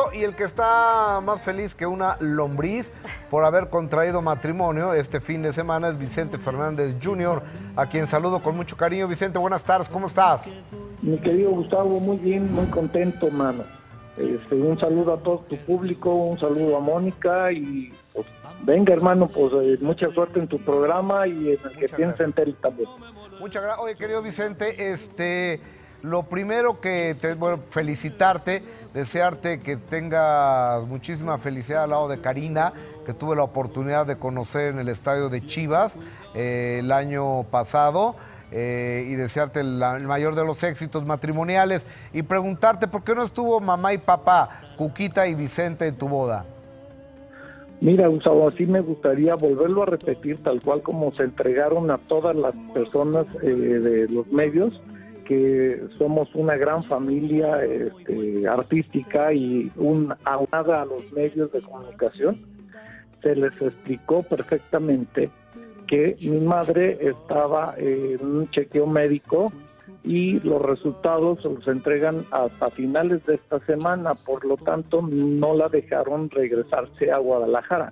y el que está más feliz que una lombriz por haber contraído matrimonio este fin de semana es Vicente Fernández Jr., a quien saludo con mucho cariño. Vicente, buenas tardes, ¿cómo estás? Mi querido Gustavo, muy bien, muy contento, mano. Un saludo a todo tu público, un saludo a Mónica y pues venga, hermano, pues mucha suerte en tu programa y en el que tienes en tele también. Muchas gracias. Oye, querido Vicente, lo primero que felicitarte, desearte que tengas muchísima felicidad al lado de Karina, que tuve la oportunidad de conocer en el estadio de Chivas el año pasado. Y desearte el mayor de los éxitos matrimoniales y preguntarte por qué no estuvo mamá y papá, Cuquita y Vicente, en tu boda. Mira, Gustavo, así me gustaría volverlo a repetir tal cual como se entregaron a todas las personas de los medios, que somos una gran familia artística y aunada a los medios de comunicación. Se les explicó perfectamente que mi madre estaba en un chequeo médico y los resultados se los entregan hasta finales de esta semana, por lo tanto no la dejaron regresarse a Guadalajara.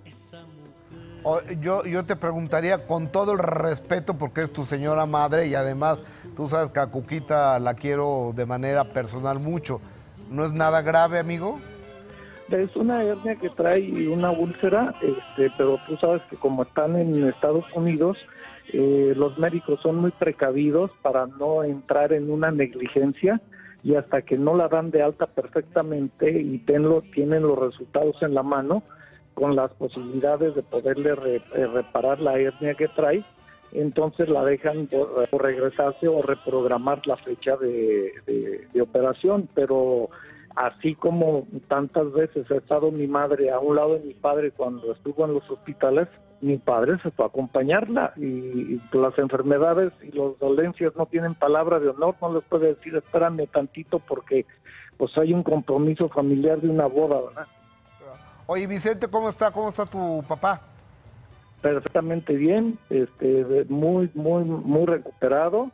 Yo te preguntaría, con todo el respeto, porque es tu señora madre y además tú sabes que a Cuquita la quiero de manera personal mucho, ¿no es nada grave, amigo? Es una hernia que trae una úlcera, pero tú sabes que como están en Estados Unidos, los médicos son muy precavidos para no entrar en una negligencia, y hasta que no la dan de alta perfectamente y tienen los resultados en la mano, con las posibilidades de poderle reparar la hernia que trae, entonces la dejan por regresarse o reprogramar la fecha de operación. Pero así como tantas veces ha estado mi madre a un lado de mi padre cuando estuvo en los hospitales, mi padre se fue a acompañarla, y las enfermedades y las dolencias no tienen palabra de honor, no les puede decir espérame tantito porque pues hay un compromiso familiar de una boda, ¿verdad? Oye, Vicente, ¿cómo está tu papá? Perfectamente bien, muy recuperado,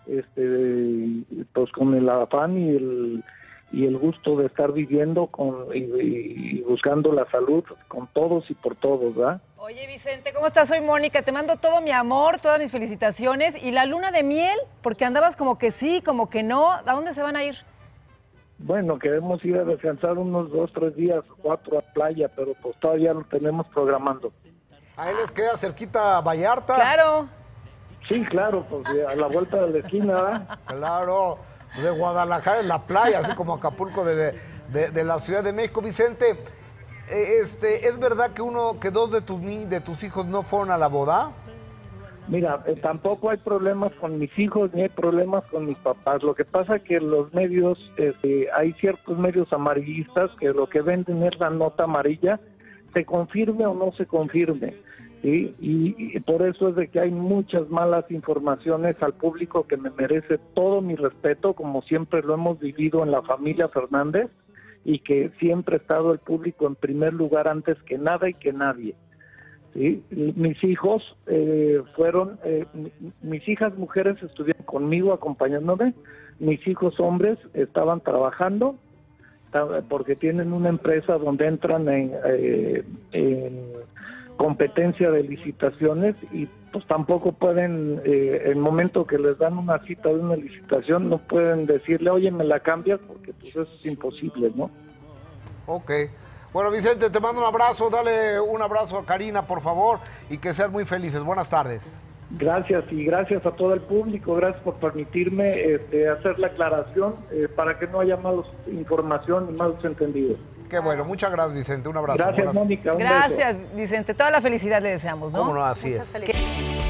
pues con el afán y el gusto de estar viviendo y buscando la salud con todos y por todos, ¿verdad? Oye, Vicente, ¿cómo estás? Soy Mónica, te mando todo mi amor, todas mis felicitaciones. ¿Y la luna de miel? Porque andabas como que sí, como que no. ¿A dónde se van a ir? Bueno, queremos ir a descansar unos 2, 3 días, 4 a playa, pero pues todavía lo tenemos programando. Ahí les queda cerquita Vallarta. Claro. Sí, claro, pues a la vuelta de la esquina, ¿verdad? Claro, de Guadalajara en la playa, así como Acapulco de la Ciudad de México. Vicente, ¿es verdad que 2 de tus hijos no fueron a la boda? Mira, tampoco hay problemas con mis hijos ni hay problemas con mis papás. Lo que pasa es que los medios, hay ciertos medios amarillistas que lo que venden es la nota amarilla, se confirme o no se confirme, ¿sí? Y por eso es de que hay muchas malas informaciones al público, que me merece todo mi respeto, como siempre lo hemos vivido en la familia Fernández, y que siempre ha estado el público en primer lugar antes que nada y que nadie. ¿Sí? Mis hijos mis hijas mujeres estuvieron conmigo acompañándome, mis hijos hombres estaban trabajando porque tienen una empresa donde entran en competencia de licitaciones, y pues tampoco pueden, el momento que les dan una cita de una licitación, no pueden decirle, oye, me la cambias, porque pues eso es imposible, ¿no? Ok. Bueno, Vicente, te mando un abrazo, dale un abrazo a Karina, por favor, y que sean muy felices. Buenas tardes. Gracias, y gracias a todo el público, gracias por permitirme hacer la aclaración para que no haya malos información y malos entendidos. Qué bueno, muchas gracias, Vicente, un abrazo. Gracias, Mónica. Gracias, Vicente, toda la felicidad le deseamos, ¿no? Cómo no, así Muchas es. Felicidades.